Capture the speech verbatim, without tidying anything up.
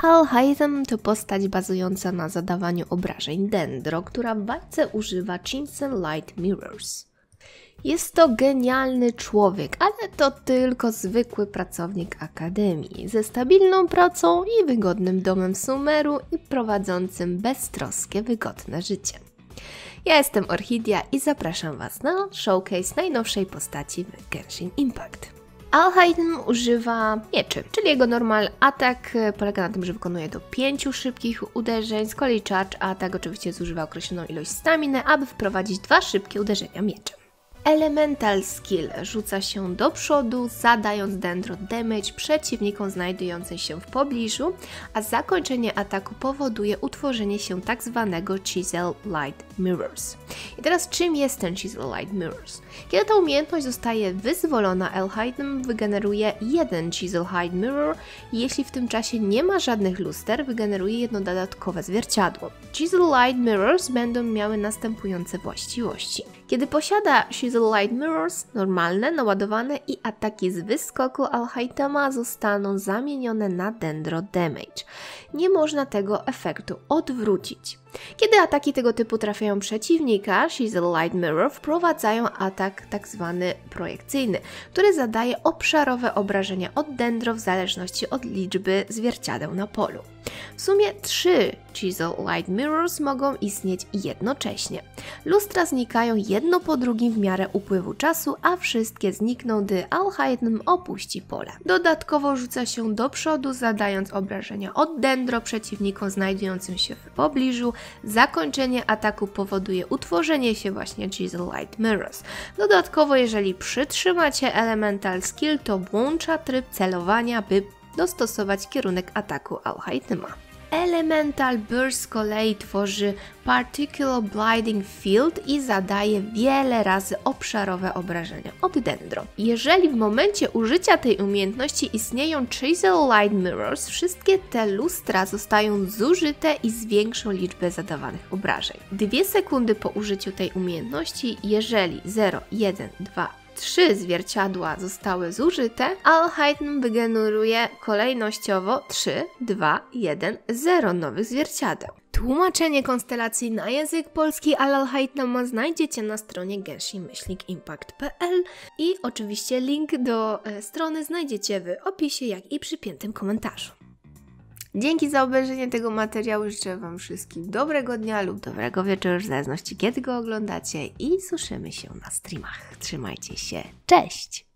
Alhaitham to postać bazująca na zadawaniu obrażeń Dendro, która w walce używa Chisel Light Mirrors. Jest to genialny człowiek, ale to tylko zwykły pracownik Akademii, ze stabilną pracą i wygodnym domem Sumeru i prowadzącym beztroskie, wygodne życie. Ja jestem Orchidia i zapraszam Was na showcase najnowszej postaci w Genshin Impact. Alhaitham używa mieczy, czyli jego normal atak polega na tym, że wykonuje do pięciu szybkich uderzeń, z kolei charge atak oczywiście zużywa określoną ilość staminy, aby wprowadzić dwa szybkie uderzenia mieczem. Elemental Skill rzuca się do przodu, zadając Dendro damage przeciwnikom znajdującym się w pobliżu, a zakończenie ataku powoduje utworzenie się tak zwanego Chisel Light Mirrors. I teraz czym jest ten Chisel Light Mirrors? Kiedy ta umiejętność zostaje wyzwolona, Alhaitham wygeneruje jeden Chisel Light Mirror i jeśli w tym czasie nie ma żadnych luster, wygeneruje jedno dodatkowe zwierciadło. Chisel Light Mirrors będą miały następujące właściwości. Kiedy posiada Chisel Light Mirrors, normalne, naładowane i ataki z wyskoku Alhaithama zostaną zamienione na Dendro Damage. Nie można tego efektu odwrócić. Kiedy ataki tego typu trafiają przeciwnika, Chisel Light Mirror wprowadzają atak tzw. projekcyjny, który zadaje obszarowe obrażenia od Dendro w zależności od liczby zwierciadeł na polu. W sumie trzy Chisel Light Mirrors mogą istnieć jednocześnie. Lustra znikają jedno po drugim w miarę upływu czasu, a wszystkie znikną, gdy Alhaitham opuści pole. Dodatkowo rzuca się do przodu, zadając obrażenia od Dendro przeciwnikom znajdującym się w pobliżu. Zakończenie ataku powoduje utworzenie się właśnie Chisel Light Mirrors. Dodatkowo, jeżeli przytrzymacie Elemental Skill, to włącza tryb celowania, by dostosować kierunek ataku Alhaithama. Elemental Burst z kolei tworzy Particular Blinding Field i zadaje wiele razy obszarowe obrażenia od Dendro. Jeżeli w momencie użycia tej umiejętności istnieją Chisel Light Mirrors, wszystkie te lustra zostają zużyte i zwiększą liczbę zadawanych obrażeń. Dwie sekundy po użyciu tej umiejętności, jeżeli zero, jeden, dwa, trzy zwierciadła zostały zużyte, Alhaitham wygeneruje kolejnościowo trzy, dwa, jeden, zero nowych zwierciadeł. Tłumaczenie konstelacji na język polski Alhaithama znajdziecie na stronie genshin impact kropka p l i oczywiście link do e, strony znajdziecie w opisie, jak i przypiętym komentarzu. Dzięki za obejrzenie tego materiału, życzę Wam wszystkim dobrego dnia lub dobrego wieczoru, w zależności kiedy go oglądacie i słyszymy się na streamach. Trzymajcie się, cześć!